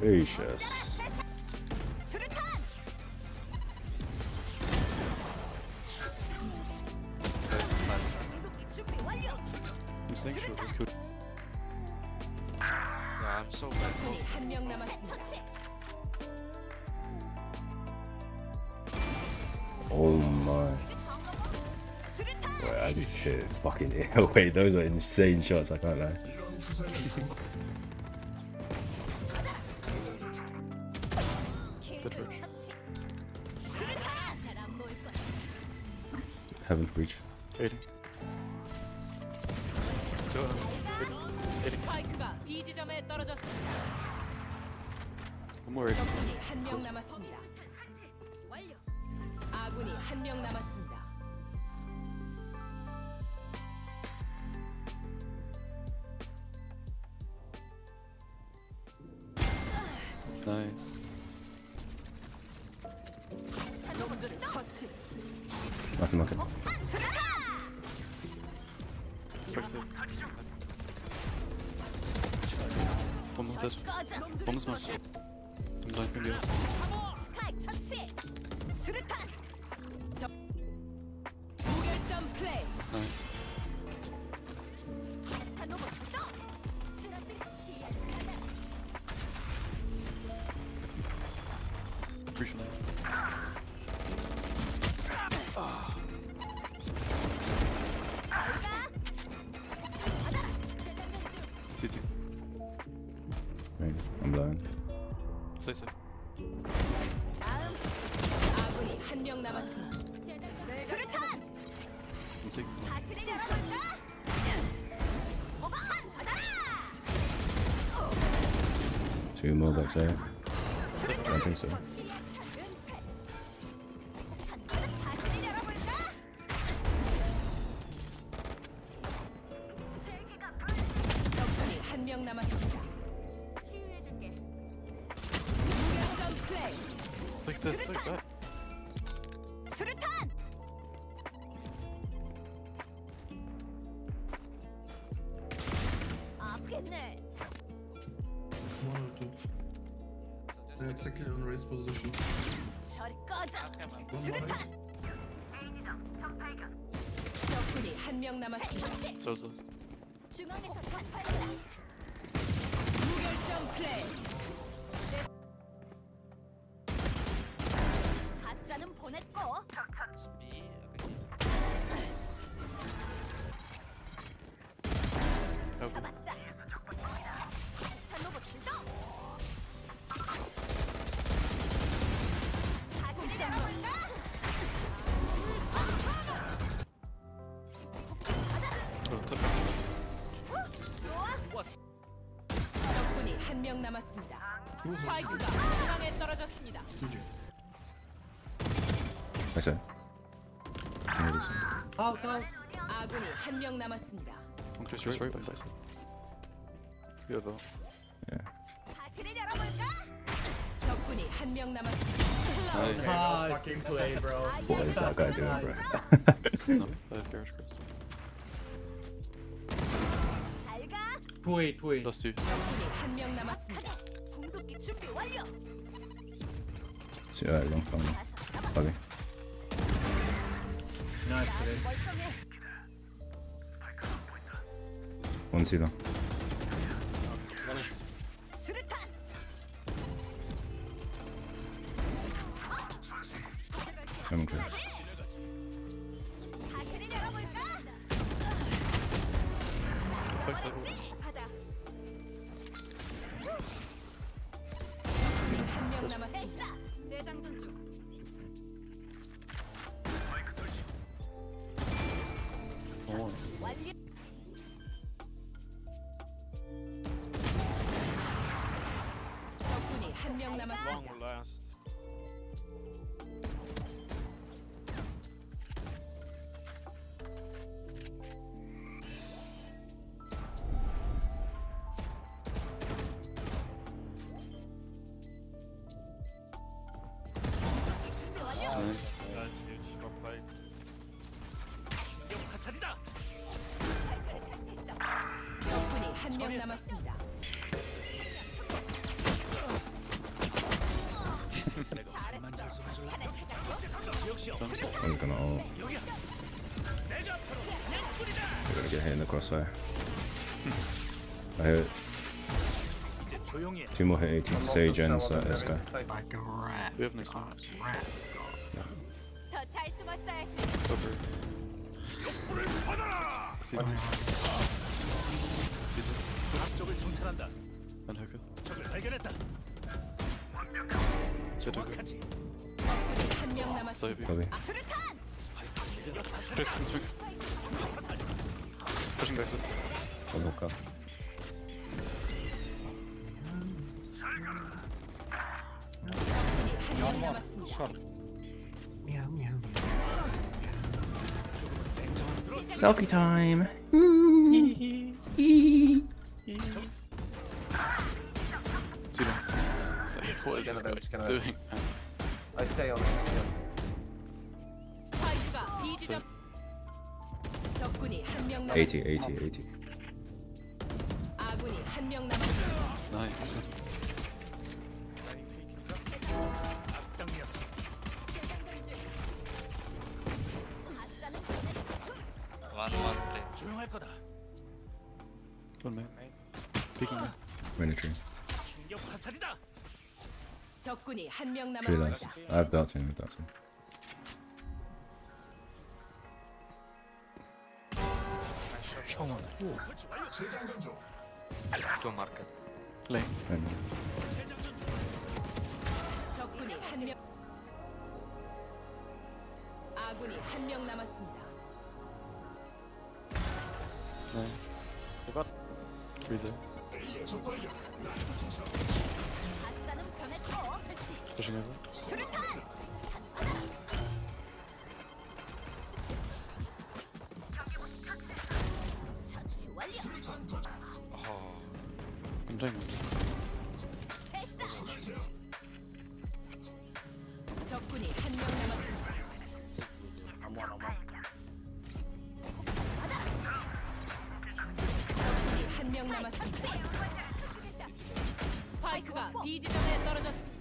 Gracious. I'm saying sure we could. Yeah, I'm so bad. 한명 남았습니다. Oh my. Wait, I just hit fucking wait, those were insane shots, I can't lie. Heaven breach. 80. So, 스파이크가 B 지점에 떨어졌습니다. I'm worried. 적군이 한명 남았습니다. 아군이 한명 남았습니다. Nice. 놈들을 처치. Market. Back side. One more dead. One is marked. I'm dying from you. 스카이 처치. 수류탄. 무결점 플레이. Nice. 로봇 출동. 시야 차단. Breach now. CT. Right, I'm blind. Say say. 다음. 아군이 한명 남았습니다. 수류탄. I'm taking one. 파티를 열어볼까? 오반 받아라. Two more backside. I think so. 파티를 열어볼까? 적군이 한명 남았습니다. 치유해줄게. 무결점 플레이. Like this, so bad. 수류탄. 아프겠네. One or two. They're exactly on race position. 저리 꺼져. One more 수류탄. race. 적군이 한명 남았습니다. So is last. 중앙에서 전파해라. 무결점 플레이. 가짜는 보냈고. Me, Oh, 잡았다. 폭탄 로봇 출동. 파티를 열어볼까? it's up back side. 좋아. 적군이 한명 남았습니다. 스파이크가 중앙에 떨어졌습니다. GG. Backside. Maybe so. 아군이 한명 남았습니다. One close right, back side. You have a. Yeah. 파티를 열어볼까? 적군이 한명 남았습니다. Nice. Fucking play, bro. What is that guy doing, bro? No, I have garage cross. 잘 가. Two-way, two-way. Last two. 적군이 한명 남았습니다. 궁극기 준비 완료. See that long phone. 가서 잡아. Okay. Nice, guys. 멀쩡해. One C though. 수류탄. Heaven clear. 파티를 열어볼까? Back side. 받아. 한명 남았습니다. 재장전 중. One. 완료. 적군이 한명 남았습니다. last. Nice. 적군이 한명 남았습니다. I'm gonna ult. We're gonna get hit in the crossfire. I hit. 2 more hit 80. Sage and Eska. Like a rat. We have no smokes. 더 잘 숨었어야지. Over. Caesar. Caesar. And Hookah. Jeduga. 한명 남았습니다. Sobi. Probably. 수류탄. Chris, smoke. Pushing back up. I'll look up. 한명 남았습니다. Meow meow. Selfie time. Zero. What is this guy doing? I stay on it. 스파이크가 B 지점. 적군이 한명 80, 남았습니다. 80, 80. 아군이 한명 남았습니다. Nice. One man. Peeking man. Miniature. 적군이 한명 Tree 남았습니다. last. I have dancing, I have dancing. Lane. And 적군이 한명 아군이 한명 남았습니다. Nice. Freezer. 가짜는 변했고 설치. Pushing over. 수류탄. 처치 완료. I'm playing one. 셋이다. 적군이 한명 남았습니다. 적군이 한명 남았습니다. 스파이크가 B 지점에 떨어졌습니다.